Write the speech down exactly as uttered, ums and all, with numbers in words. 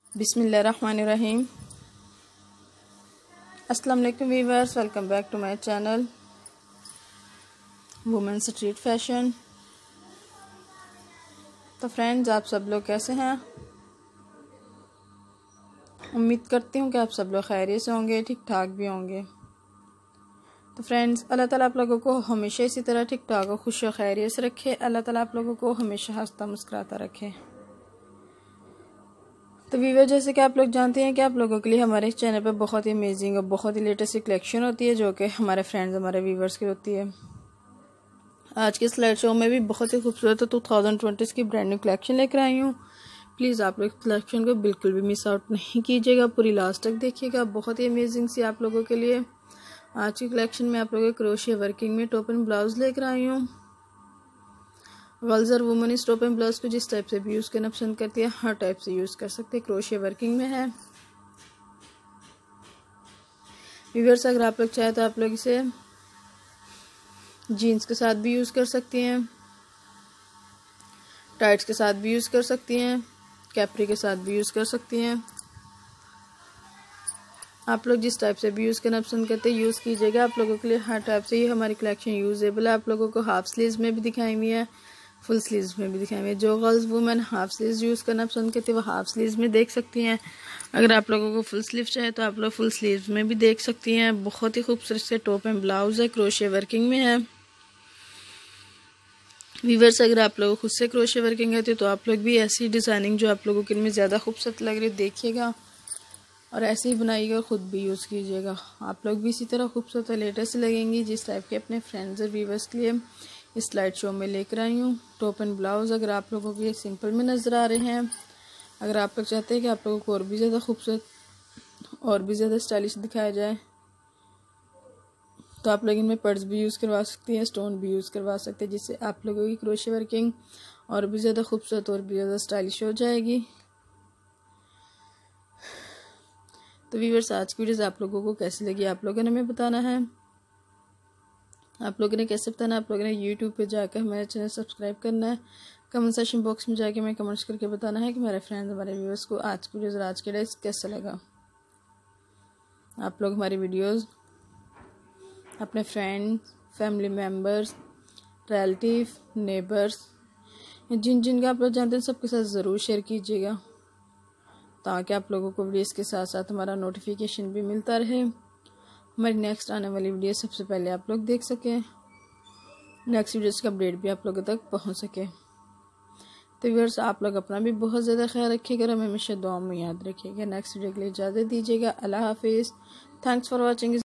बिस्मिल्लाहिर्रहमानिर्रहीम। अस्सलाम वालेकुम viewers, welcome back to my channel women street fashion. तो फ्रेंड्स, आप सब लोग कैसे हैं? उम्मीद करती हूँ कि आप सब लोग खैरियत से होंगे, ठीक ठाक भी होंगे। तो फ्रेंड्स, अल्लाह ताला आप लोगों को हमेशा इसी तरह ठीक ठाक और खुश और खैरियत से रखे। अल्लाह ताला आप लोगों को हमेशा हंसता मुस्कुराता रखे। तो वीवर, जैसे कि आप लोग जानते हैं कि आप लोगों के लिए हमारे चैनल पर बहुत ही अमेजिंग और बहुत ही लेटेस्ट कलेक्शन होती है, जो कि हमारे फ्रेंड्स हमारे वीवर्स की होती है। आज के स्लाइड शो में भी बहुत ही खूबसूरत टू थाउजेंड ट्वेंटी की ब्रांड न्यू कलेक्शन लेकर आई हूँ। प्लीज़ आप लोग कलेक्शन को बिल्कुल भी मिस आउट नहीं कीजिएगा, पूरी लास्ट तक देखिएगा। बहुत ही अमेजिंग सी आप लोगों के लिए आज की कलेक्शन में आप लोगों के क्रोशिया वर्किंग में टॉप एंड ब्लाउज लेकर आई हूँ। गर्ल्स और वुमेन इस टॉप एंड ब्लाउज को जिस टाइप से भी यूज़ करना पसंद करती है, हर टाइप से यूज़ कर सकते हैं। क्रोशिया वर्किंग में है व्यूअर्स। अगर आप लोग चाहे तो आप लोग इसे जीन्स के साथ भी यूज़ कर सकती हैं, टाइट्स के साथ भी यूज़ कर सकती हैं, कैप्री के साथ भी यूज़ कर सकती हैं। आप लोग जिस टाइप से भी यूज़ करना पसंद करते हैं यूज़ कीजिएगा। आप लोगों के लिए हर टाइप से ये हमारी कलेक्शन यूजेबल है। आप लोगों को हाफ स्लीव्स में भी दिखाई हुई है, फुल स्लीव्स में भी दिखाई हुई है। जो girls women half sleeves use करना पसंद करती है वो हाफ स्लीव्स में देख सकती हैं। अगर आप लोगों को फुल स्लीव चाहे तो आप लोग फुल स्लीव्स में भी देख सकती हैं। बहुत ही खूबसूरत से टॉप एंड ब्लाउज है, क्रोशिया वर्किंग में है। वीवर्स, अगर आप लोग खुद से क्रोशिया वर्किंग करते हो तो आप लोग भी ऐसी डिज़ाइनिंग जो आप लोगों के इनमें ज़्यादा खूबसूरत लग रही है देखिएगा और ऐसे ही बनाइएगा और ख़ुद भी यूज़ कीजिएगा। आप लोग भी इसी तरह खूबसूरत और लेटेस्ट लगेंगी जिस टाइप के अपने फ्रेंड्स और व्यूवर्स के लिए इस स्लाइड शो में लेकर आई हूँ। टॉप एंड ब्लाउज अगर आप लोगों को ये सिंपल में नज़र आ रहे हैं, अगर आप लोग चाहते हैं कि आप लोगों को और भी ज़्यादा खूबसूरत और भी ज़्यादा स्टाइलिश दिखाया जाए तो आप लोग इनमें पर्स भी यूज़ करवा सकती हैं, स्टोन भी यूज़ करवा सकते हैं, जिससे आप लोगों की क्रोशिया वर्किंग और भी ज़्यादा खूबसूरत और भी ज़्यादा स्टाइलिश हो जाएगी। तो व्यूअर्स, आज की वीडियोस आप लोगों को कैसी लगी आप लोगों ने हमें बताना है। आप लोगों ने कैसे बताना है, आप लोगों ने यूट्यूब पे जाकर हमारे चैनल सब्सक्राइब करना है। कमेंट सेक्शन बॉक्स में जाके हमें कमेंट्स करके बताना है कि मेरे फ्रेंड्स हमारे व्यूअर्स को आज की वीडियोस और आज के डेज कैसा लगा। आप लोग हमारी वीडियोस अपने friends, family members, relative, neighbours, जिन जिन का आप लोग जानते हैं सबके साथ ज़रूर शेयर कीजिएगा, ताकि आप लोगों को वीडियोस के साथ साथ हमारा नोटिफिकेशन भी मिलता रहे। हमारी नेक्स्ट आने वाली वीडियो सबसे पहले आप लोग देख सकें, नेक्स्ट वीडियोस का अपडेट भी आप लोगों तक पहुंच सके। तो व्यूअर्स, आप लोग अपना भी बहुत ज़्यादा ख्याल रखिएगा और हमें हमेशा दुआ में याद रखिएगा। नेक्स्ट वीडियो के लिए इजाज़त दीजिएगा। अल्लाह हाफिज़। Thanks for watching.